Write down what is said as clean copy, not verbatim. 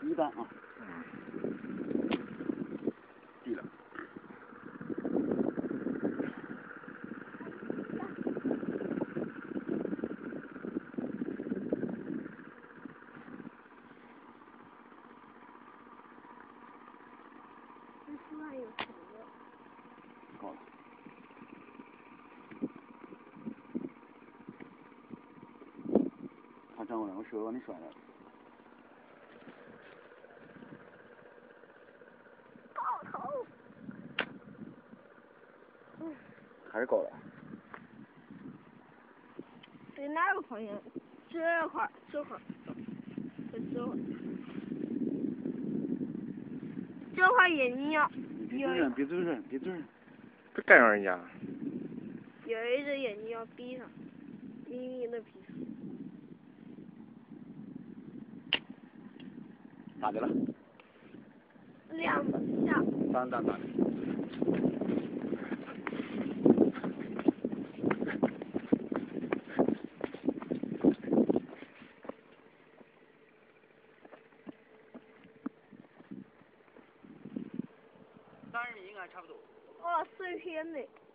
一般啊。低了。高了。他站过来，我手往里甩了。 爆头。 还是高了。 在哪个方向？这块儿，这块儿，这块也一样。 别走人。 别干扰人家。 有一只眼睛要闭上，明明的闭上。 咋的了？ 两下。 咋的？30米应该差不多。 哦，碎片的。